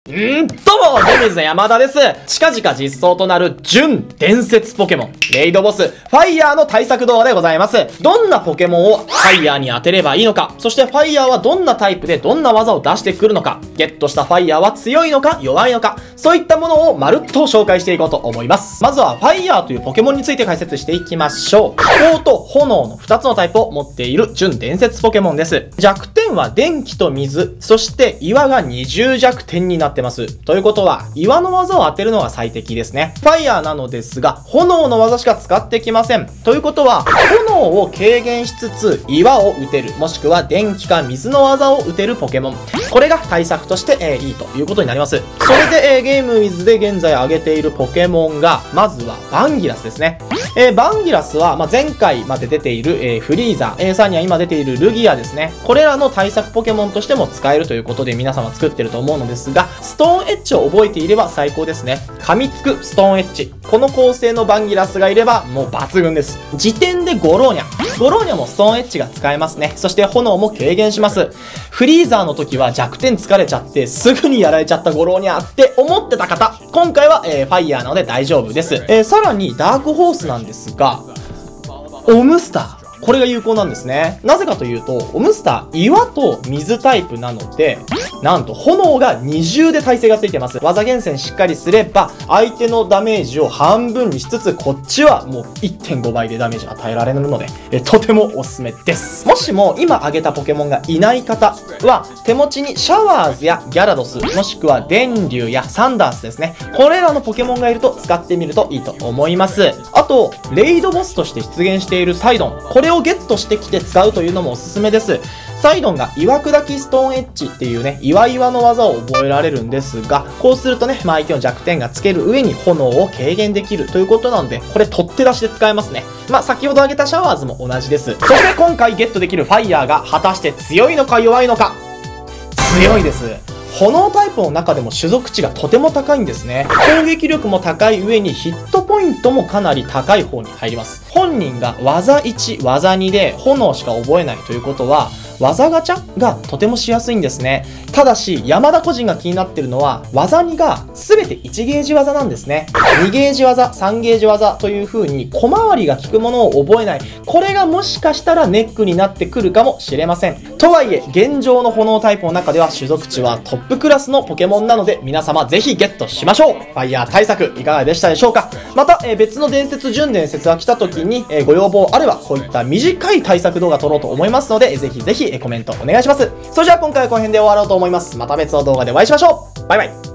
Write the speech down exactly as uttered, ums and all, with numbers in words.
んーどうも、デミズの山田です。近々実装となる準伝説ポケモン、レイドボス、ファイヤーの対策動画でございます。どんなポケモンをファイヤーに当てればいいのか、そしてファイヤーはどんなタイプでどんな技を出してくるのか、ゲットしたファイヤーは強いのか弱いのか、そういったものをまるっと紹介していこうと思います。まずはファイヤーというポケモンについて解説していきましょう。火と炎のふたつのタイプを持っている準伝説ポケモンです。弱点は電気と水、そして岩がにじゅう弱点になってます。ということは、岩の技を当てるのが最適ですね。ファイヤーなのですが、炎の技しか使ってきません。ということは、炎を軽減しつつ、岩を打てる、もしくは電気か水の技を打てるポケモン。これが対策として、えー、いいということになります。それで、えー、ゲームウィズで現在上げているポケモンが、まずはバンギラスですね。えー、バンギラスは、まあ、前回まで出ている、えー、フリーザ、えー、さらには今出ているルギアですね。これらの対策ポケモンとしても使えるということで皆様作ってると思うのですが、ストーンエッジを覚えていれば最高ですね。噛みつくストーンエッジ。この構成のバンギラスがいればもう抜群です。時点でゴローニャ。ゴローニャもストーンエッジが使えますね。そして炎も軽減します。フリーザーの時は弱点疲れちゃってすぐにやられちゃったゴローニャって思ってた方、今回は、えー、ファイヤーなので大丈夫です。えー、さらにダークホースなんですが、オムスター。これが有効なんですね。なぜかというと、オムスター、岩と水タイプなので、なんと炎がに重で耐性がついてます。技厳選しっかりすれば、相手のダメージを半分にしつつ、こっちはもう いってんご 倍でダメージ与えられるので、えとてもおすすめです。もしも今挙げたポケモンがいない方は、手持ちにシャワーズやギャラドス、もしくは電流やサンダースですね。これらのポケモンがいると使ってみるといいと思います。あと、レイドボスとして出現しているサイドン。これをゲットしてきて使うというのもおすすめです。サイドンが岩砕きストーンエッジっていうね、岩岩の技を覚えられるんですが、こうするとね、まあ、相手の弱点がつける上に炎を軽減できるということなので、これ取って出しで使えますね。まあ、先ほど挙げたシャワーズも同じです。そして今回ゲットできるファイヤーが果たして強いのか弱いのか。強いです。炎タイプの中でも種族値がとても高いんですね。攻撃力も高い上にヒットポイントもかなり高い方に入ります。本人が技いち、技にで炎しか覚えないということは、技ガチャがとてもしやすいんですね。ただし、山田個人が気になってるのは、技にが全ていちゲージ技なんですね。にゲージ技、さんゲージ技という風に小回りが効くものを覚えない。これがもしかしたらネックになってくるかもしれません。とはいえ、現状の炎タイプの中では種族値はトップクラスのポケモンなので、皆様ぜひゲットしましょう。ファイヤー対策いかがでしたでしょうか。また、えー、別の伝説、準伝説が来た時に、えー、ご要望あれば、こういった短い対策動画撮ろうと思いますので、ぜひぜひコメントお願いします。それじゃあ今回はこの辺で終わろうと思います。また別の動画でお会いしましょう。バイバイ。